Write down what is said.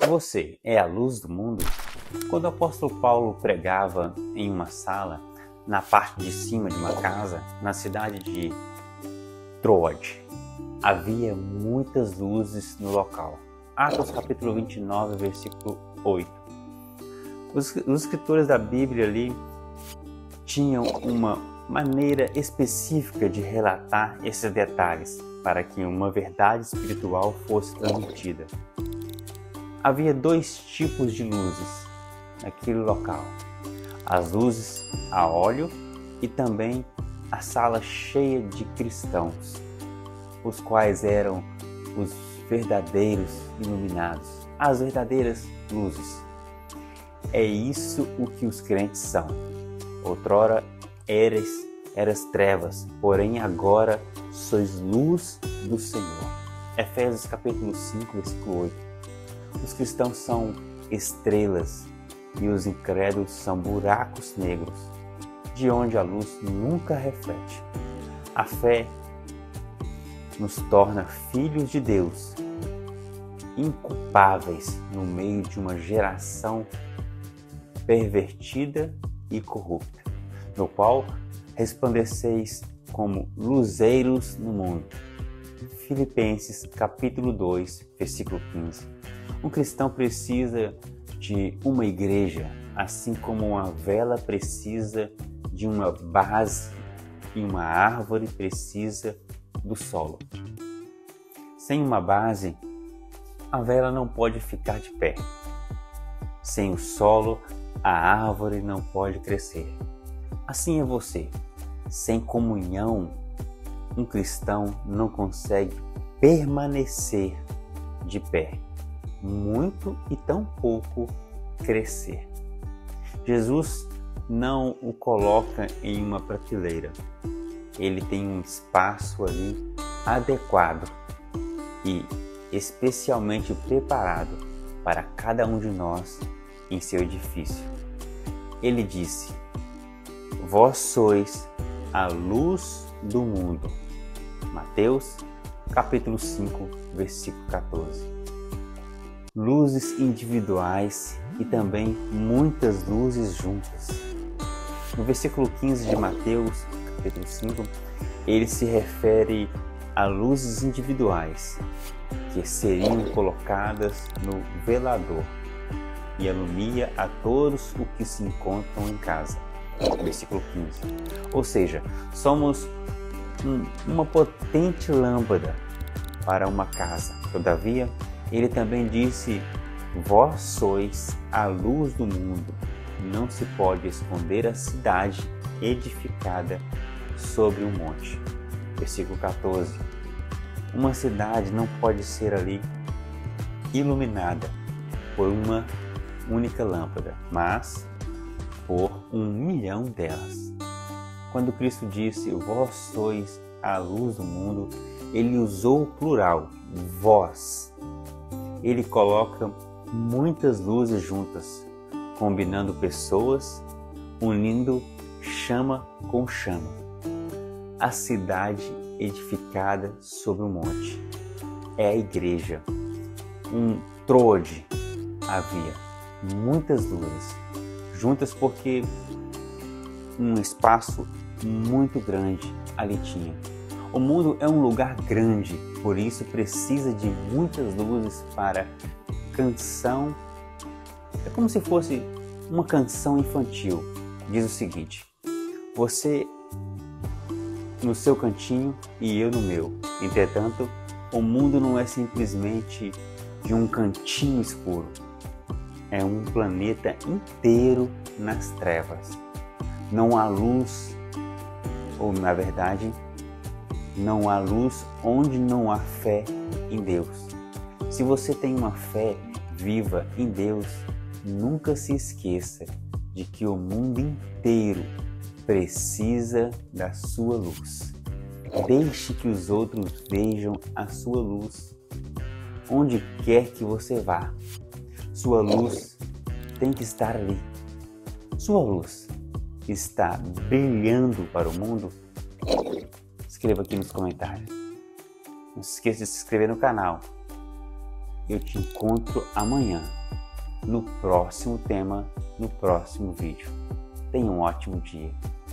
Você é a luz do mundo? Quando o apóstolo Paulo pregava em uma sala, na parte de cima de uma casa, na cidade de Troade, havia muitas luzes no local. Atos capítulo 29, versículo 8. Os escritores da Bíblia ali tinham uma maneira específica de relatar esses detalhes para que uma verdade espiritual fosse transmitida. Havia dois tipos de luzes naquele local: as luzes a óleo e também a sala cheia de cristãos, os quais eram os verdadeiros iluminados, as verdadeiras luzes. É isso o que os crentes são. Outrora eras trevas, porém agora sois luz do Senhor. Efésios capítulo 5, versículo 8. Os cristãos são estrelas e os incrédulos são buracos negros, de onde a luz nunca reflete. A fé nos torna filhos de Deus, inculpáveis no meio de uma geração pervertida e corrupta, no qual resplandeceis como luzeiros no mundo. Filipenses capítulo 2, versículo 15. Um cristão precisa de uma igreja, assim como uma vela precisa de uma base e uma árvore precisa do solo. Sem uma base, a vela não pode ficar de pé. Sem o solo, a árvore não pode crescer. Assim é você. Sem comunhão, um cristão não consegue permanecer de pé, muito e tão pouco crescer. Jesus não o coloca em uma prateleira. Ele tem um espaço ali adequado e especialmente preparado para cada um de nós em seu edifício. Ele disse: vós sois a luz do mundo. Mateus capítulo 5, versículo 14. Luzes individuais e também muitas luzes juntas. No versículo 15 de Mateus capítulo 5, ele se refere a luzes individuais que seriam colocadas no velador e alumia a todos os que se encontram em casa. Versículo 15. Ou seja, somos uma potente lâmpada para uma casa. Todavia, ele também disse: vós sois a luz do mundo. Não se pode esconder a cidade edificada sobre um monte. Versículo 14. Uma cidade não pode ser ali iluminada por uma única lâmpada, mas por 1.000.000 delas. Quando Cristo disse: vós sois a luz do mundo, ele usou o plural, vós. Ele coloca muitas luzes juntas, combinando pessoas, unindo chama com chama. A cidade edificada sobre um monte é a igreja. Um Troade havia muitas luzes juntas porque um espaço muito grande ali tinha. O mundo é um lugar grande, por isso precisa de muitas luzes para canção. É como se fosse uma canção infantil. Diz o seguinte: você no seu cantinho e eu no meu. Entretanto, o mundo não é simplesmente de um cantinho escuro. É um planeta inteiro nas trevas. Não há luz, ou na verdade, não há luz onde não há fé em Deus. Se você tem uma fé viva em Deus, nunca se esqueça de que o mundo inteiro precisa da sua luz. Deixe que os outros vejam a sua luz onde quer que você vá. Sua luz tem que estar ali. Sua luz está brilhando para o mundo? Escreva aqui nos comentários. Não se esqueça de se inscrever no canal. eu te encontro amanhã, no próximo tema, no próximo vídeo. Tenha um ótimo dia.